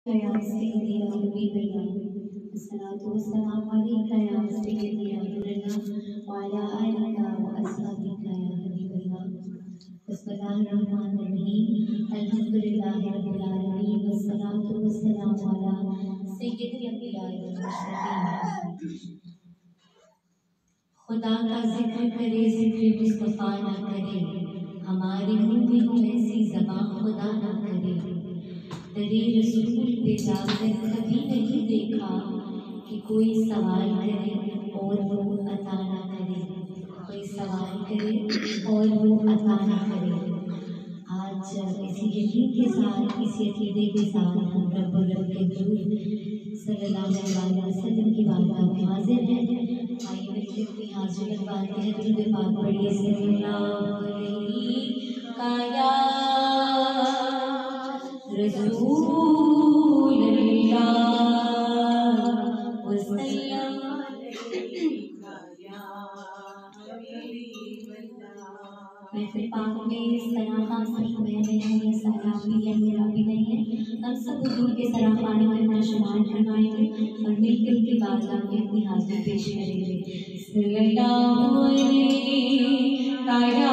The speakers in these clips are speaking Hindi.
या सय्यदी या हबीबल्लाह अस्सलातु वस्सलामु अलैका या सय्यदी या नूरल्लाह व अला आलिका व अस्हाबिका या हबीबल्लाह। बिस्मिल्लाहिर्रहमानिर्रहीम अल्हम्दुलिल्लाहि रब्बिल आलमीन वस्सलातु वस्सलामु अला सय्यदिल अंबिया वल मुरसलीन। खुदा का जिक्र करे जिक्र मुस्तफा ना करे, हमारे मुंह में हो ऐसी ज़बान खुदा ना करे। तेरे रसूल पे जाकर कभी नहीं देखा कि कोई सवाल करे और वो अता ना करे, कोई सवाल करे और वो अता ना करे। आज इसी यकीन के साथ, इसी अकीदे के साथ हम रब्बुल हजूर सल्लल्लाहु अलैहि वसल्लम की बारगाह में हाजिर हैं। आइए मिलकर अपनी हाजिर लगवाते हैं। दुरूद पाक पढ़िए सल्लल्लाहु अलैहि या रसूल अल्लाह वसल्लम महफिल पाक में सराफ़ा सिर्फ मैंने है, ये सराफ़ी है, मेरा भी नहीं है। हम सब हुजूर के सराफ़ाने में अपना शुमार करवाएंगे और मिलकर उनकी बारगाह में अपनी हाज़िरी पेश करेंगे। सल्लल्लाहु अलैहि या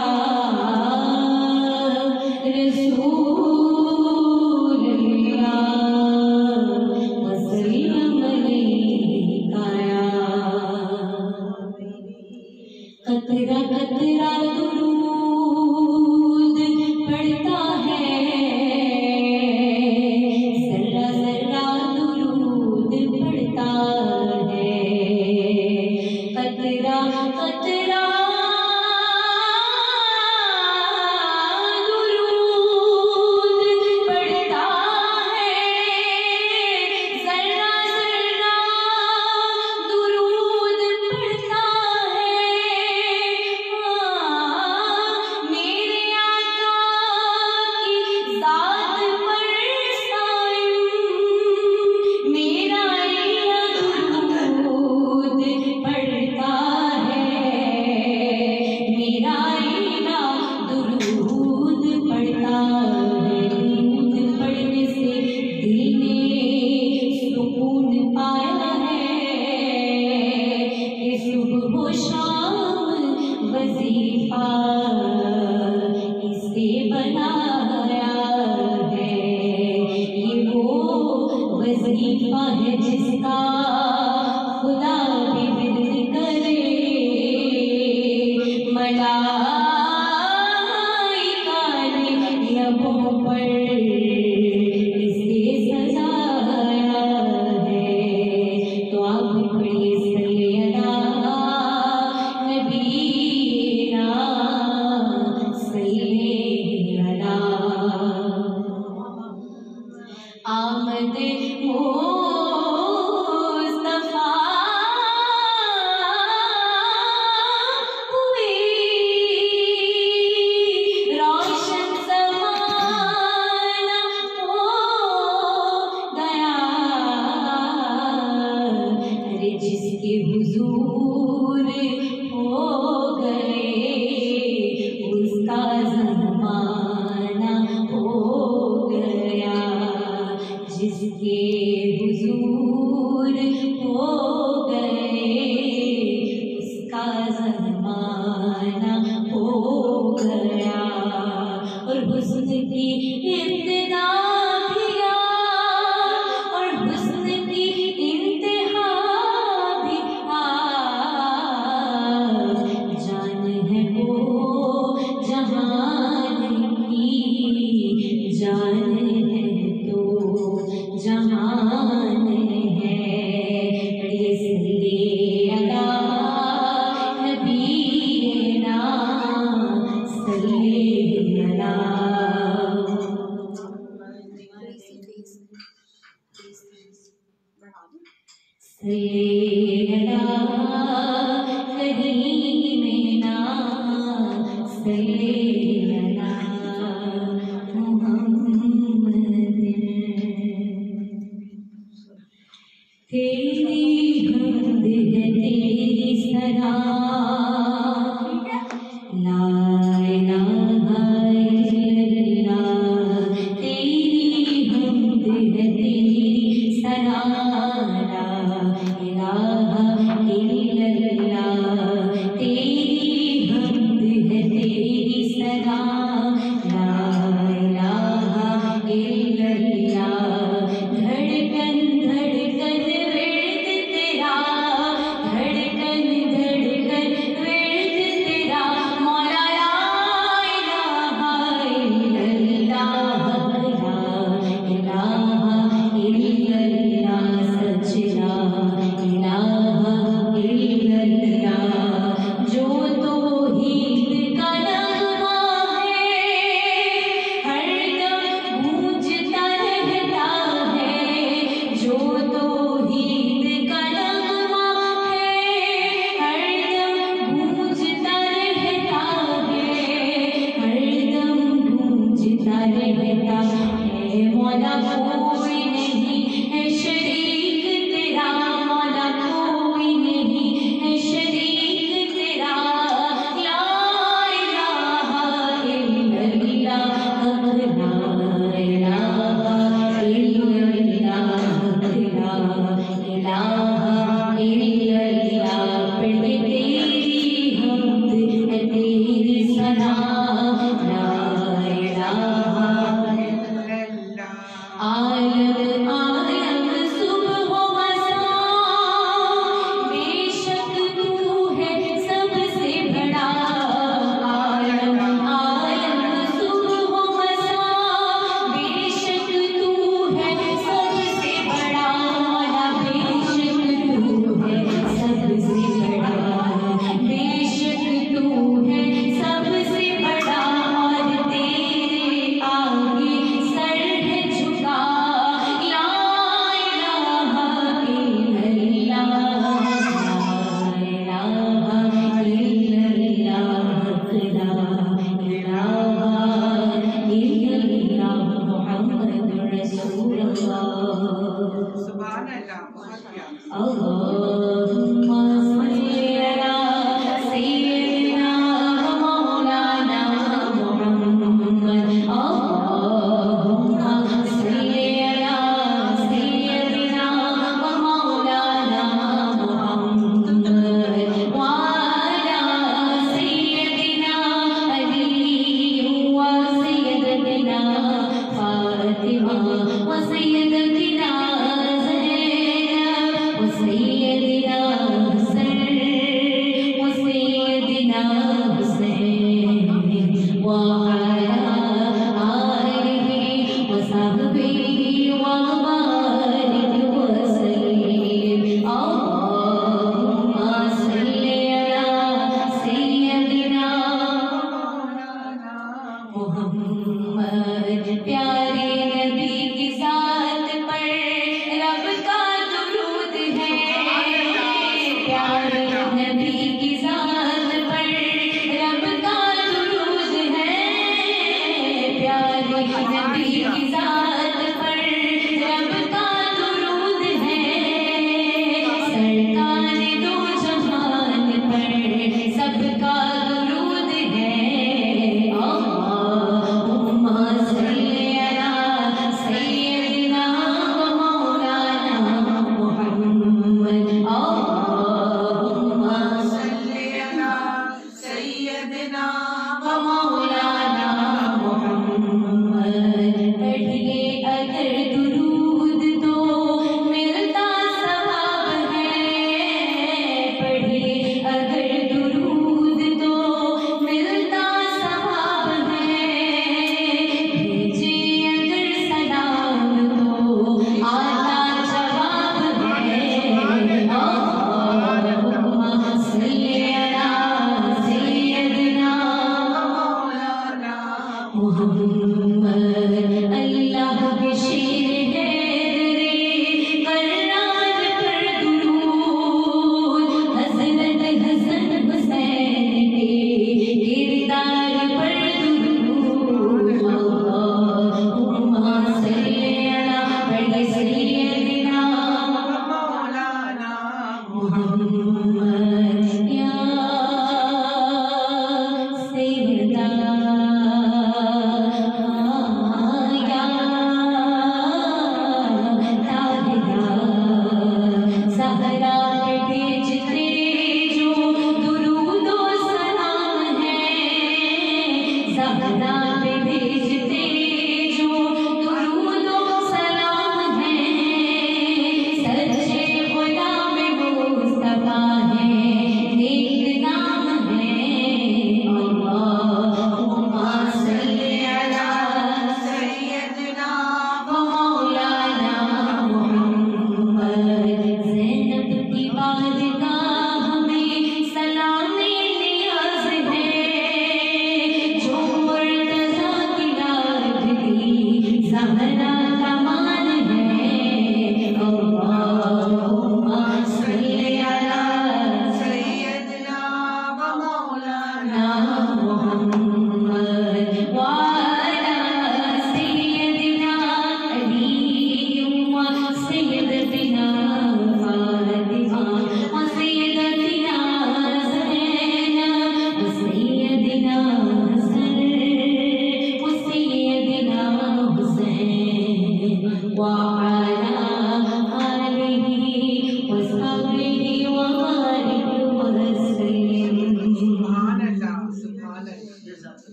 रसूल अल्लाह वसल्लम अलैका या कतरा कतरा दुरूद पढ़ता है, जर्रा जर्रा दुरूद पढ़ता है। कतरा कतरा दुरूद पढ़ता है, जर्रा जर्रा दुरूद पढ़ता है। मेरे आका की ज़ात पर साईं मेरा दुरूद पढ़ता है, मेरा दुरूद पढ़ता है। दुरूद पढ़ने से दिल ने सुकून पाया है कि सुबह शाम वजीफा इसे बनाया है। ये वो वजीफा है जिसका खुदा भी विद करे, मलाइका ने लबों पर इसे सजाया है। तो आप भी पढ़िए सल्लल्लाहु नबीना आमद मुस्तफा हुई, रोशन ज़माना हो गया। अरे जिसके हुजूर हो गए उसका ज़माना हो गया। जिसके हुजूर हो गए उसका ज़माना हो गया। और हुस्न की इब्तिदा भी और हुस्न की इंतहा भी जान है वो जहान की जान है तो जहान है। पढ़िए सल्लल्लाहु नबीना सल्लल्लाहु करीमना सल्लल्लाहु मुहम्मद। तेरी हमद है तेरी सना, ला इलाहा इल्लल्लाह। तेरी हमद है तेरी या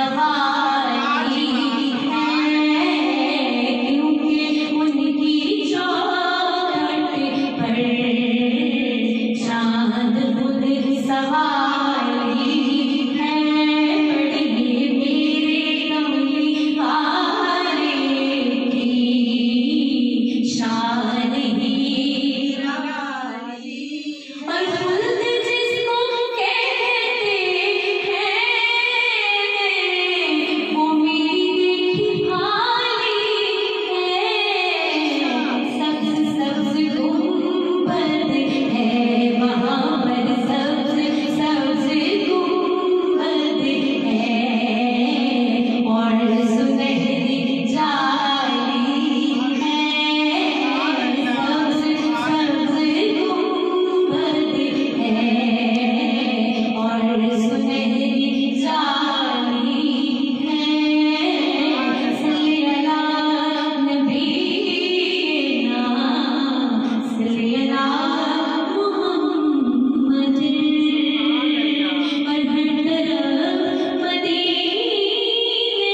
सवारी है, क्योंकि उनकी चौखट पर चांद खुद सवारी है। पढ़िए मेरे कमली वाले की शान ही रवाली, और खुद जिसको कहते हैं वो मेरी देखी भाली है। सब्ज सब्ज गुंबद है वहाँ पर, सब्ज सब्ज गुंबद है, और सुनहरी जाली है। सब्ज सब्ज गुंबद है, और सुनहरी जाली है। सल्ली अला नबीना, सल्ली अला मुहम्मद, और हर तरफ मदीने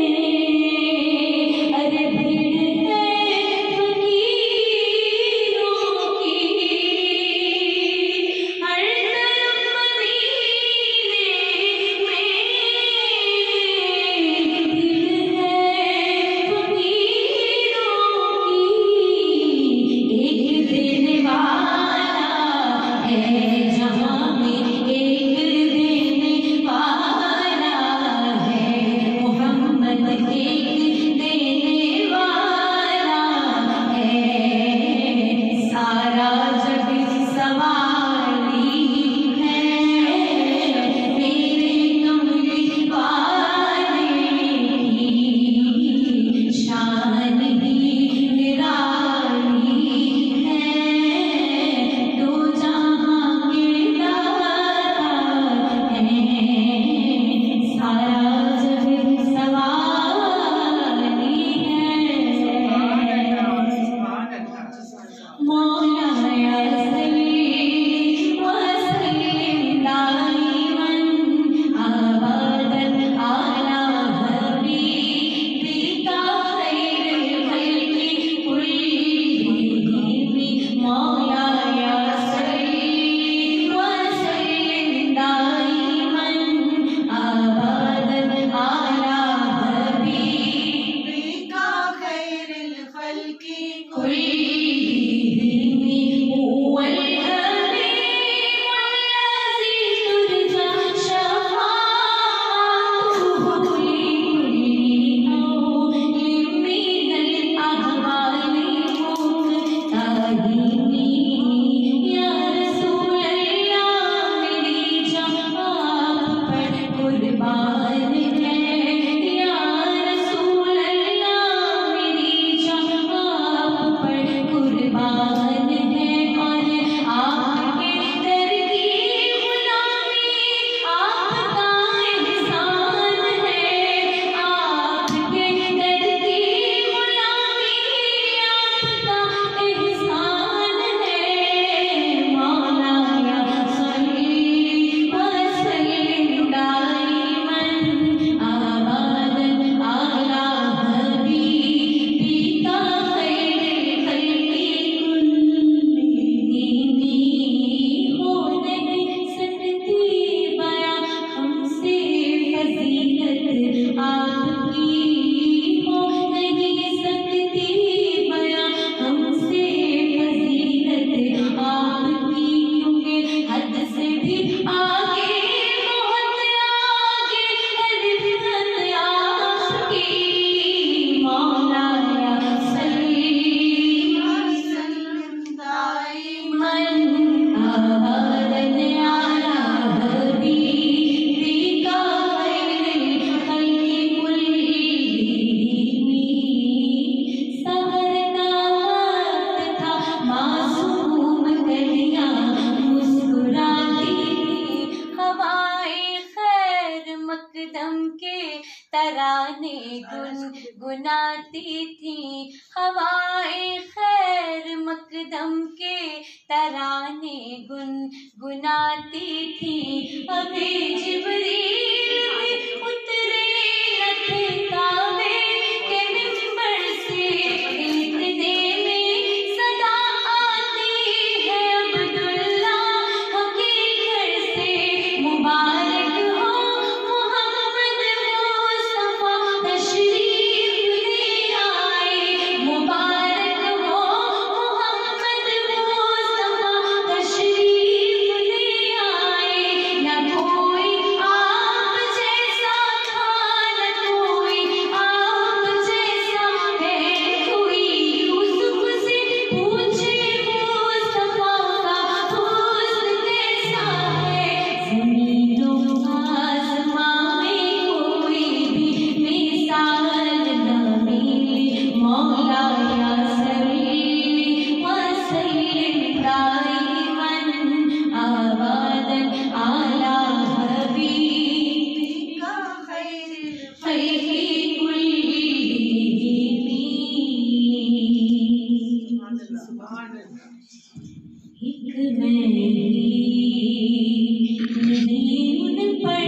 में अरे भीड़ है फकीरों की। हर तरफ मदीने में भीड़ है फकीरों की। एक देने वाला है जहाँ में, एक देने वाला है मोहम्मद, एक देने वाला है। सारा जग सवारी है, मेरे कमली वाले की शान ही निराली है। दो जहाँ के दाता है, सारा जग सवारी है। मौला या सल्ली व सल्लिम दाइमन अबदन अला हबीबिका खैरिल खल्क़ि कुल्लिहिम। मौला या सल्ली व सल्लिम दाइमन अबदन अला हबीबिका खैरिल खल्क़ि कुल्लिहिम। हुवल हबीब अल्लज़ी तुरजा शफ़ाअतुहु लिकुल्ली नौइम मिनल अहवाली मुक़्तहिमी। या रसूल अल्लाह मेरी जान आप पर कुर्बान है। या रसूल अल्लाह मेरी जान आप पर कुर्बान है। और आपके दर की गुलामी आपका एहसान है। आपके दर की गुलामी आपका एहसान है। मौला या सल्ली व सल्लिम दाइमन अबदन अला हबीबिका खैरिल खल्क़ि कुल्लिहिम। हो नहीं सकती बयां हमसे फजीलत आपकी, हो नहीं सकती बयां हमसे फजीलत आपकी, क्योंकि हद से भी आगे बहुत आगे है रिफ़अत आपकी। मौला या सल्ली व सल्लिम दाइमन अबदन अला हबीबिका खैरिल खल्क़ि कुल्लिहिम। सहर का वक्त था, मासूम कलियां मुस्कुराती थी। हवाएं खैर मकदम के तराने गुनगुनाती थी। हवाएं खैर मकदम के तराने गुनगुनाती थी। अभी जिब्रील भी उतरे मुबारक हो मोहम्मद मुस्तफा तशरीफ ले आए, मुबारक हो मोहम्मद मुस्तफा तशरीफ ले आए। न कोई आप जैसा था, न कोई आप जैसा है, कोई यूसुफ से पूछे मुस्तफा का हुस्न कैसा है। ज़मीनो आसमां में कोई भी मिसाल न मिले, मौला या सल्ली व सल्लिम दाइमन अबदन अला हबीबिका खैरी एक मैं नहीं उन पर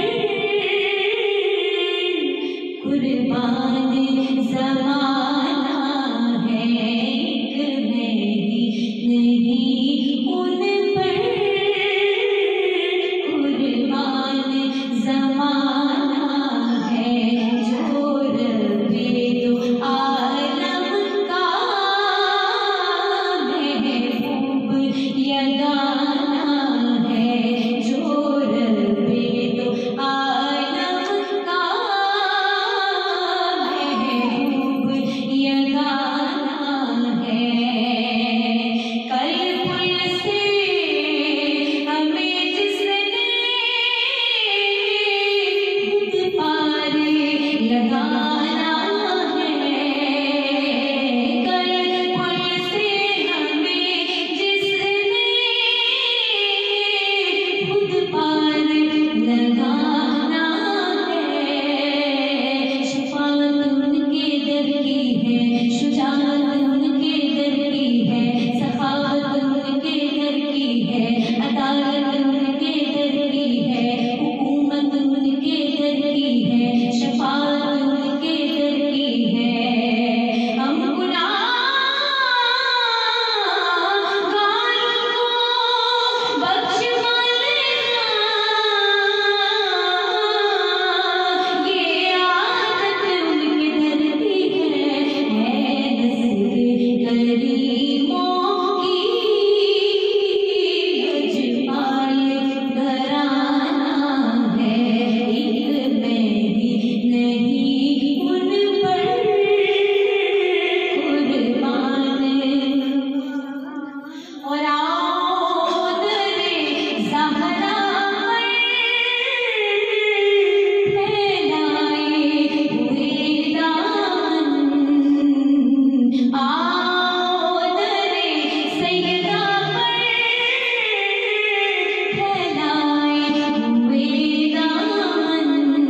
कुर्बान ज़माना है, एक मैं नहीं उन पर कुर्बान ज़माना है। जो रब्बे दो आलम का महबूब यगाना है, जो रब्बे दो आलम का महबूब यगाना है। कल पुल से हमें जिसने खुद पार लगाना है, कल पुल से हमें जिसने खुद पार लगाना है। शफाअत उनके दर की है, शुजाअत उनके दर की है, सखावत उनके दर की है, अदालत उनके दर की है, हुकूमत उनके दर की है, शफाअत उनके दर की है। हम गुनाहगारों को बख्शवा देना, ये आदत उनके दर की है। नस्ल करीमों की यजपाल घराना है, एक मैं भी नहीं उन पर कुर्बान। और आओ दरे ज़हरा पर फैलाए हुए दामन, आओ दरे सैयदा पर फैलाए हुए दामन,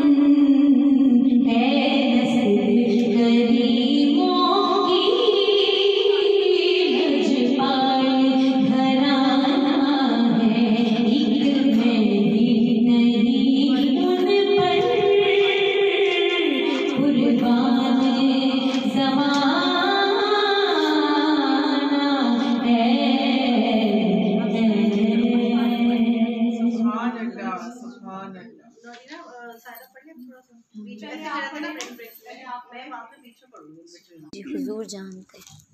है नस्ल करीमों की यजपाल घराना है, एक मैं भी नहीं उन पर कुर्बान ज़माना है। सुभान अल्लाह, सुभान अल्लाह। सारा पढ़िए थोड़ा सा बीच में, ऐसे रहता है ना, ब्रेक मैं वहाँ पे बीच में पढ़ूंगी। हुजूर जानते हैं।